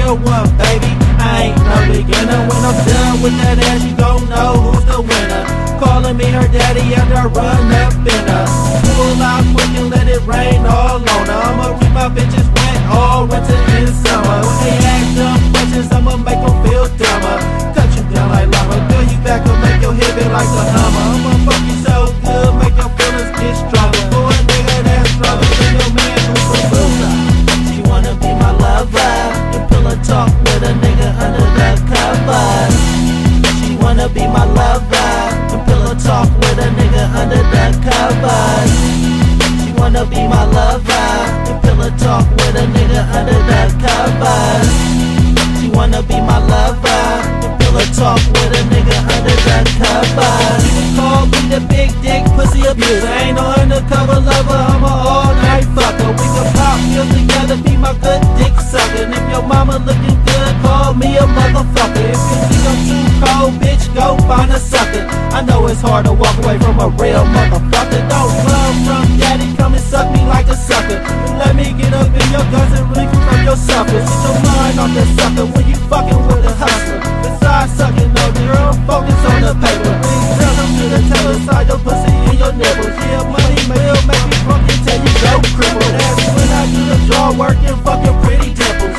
real one, baby. I ain't no beginner. When I'm done with that ass, you gon' know who's the winner. Calling me her daddy after I run up in her. Pull out quick and let it rain all on her. I'ma keep my bitches wet all winter and summer. When they ask dumb questions, I'ma make them feel dumber. Cut you down like lava, fill you back up, make your hip it like a Hummer. I'ma fuck you so good, make your feelings get stronger. For a nigga that's stronger than your man who's a loser. She wanna be my lover, and pillow talk with a nigga under the covers. She wanna be my lover, and pillow talk with a nigga under the covers. She wanna be my lover, and pillow talk with a nigga under the covers. She wanna be my lover, and pillow talk with a nigga under the covers. You can call me the big dick pussy abuser. I ain't no undercover lover, I'm a all night fucker. We can pop pills together, be my good dick sucker. And if your mama looking good, call me a motherfucker. If you think I'm too cold, bitch, go find a sucker. I know it's hard to walk away from a real motherfucker. Don't run from daddy, come and suck me like a sucker. And let me get up in your guns and release you from your suffers. Get your mind off that sucker when you fucking with a hustler. Besides sucking no girl, focus on the paper. Tell them to the tail side your pussy and your nipples. Yeah, money will make me drunk until you go cripple. That's when I do the jaw work and fucking pretty dimples.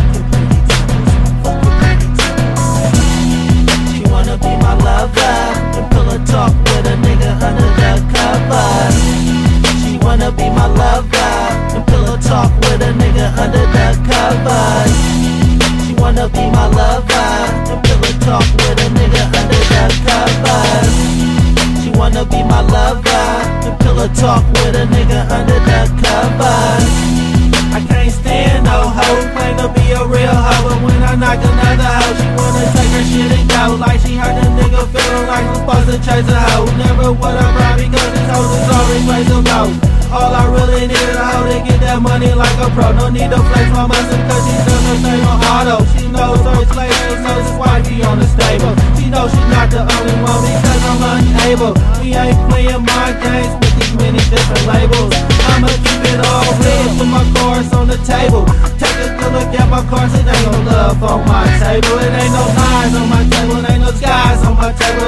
She wanna be my lover, and pillow talk with a nigga under the covers. She wanna be my lover, and pillow talk with a nigga under the covers. She wanna be my lover, and pillow talk with a nigga under the covers. She wanna be my lover, and pillow talk with a nigga under the covers. I can't stand no hoe, claim to be a real hoe, but when I knock another hoe, she wanna take her shit and go. Like she heard a nigga feeling like I'm supposed to chase a hoe. Never would I ride because this hoe is always replaceable. All I really need is a hoe to get that money like a pro. No need to flex my muscle cause she does her thing on auto. She knows her slave, she knows his wifey on the stable. She knows she's not the only one because I'm unable. We ain't playing mind games with these many different labels. I'ma keep it all real, put my cards on the table. Take a good look at my cards, it ain't no love on my table. It ain't no lies on my table, it ain't no skies on my table.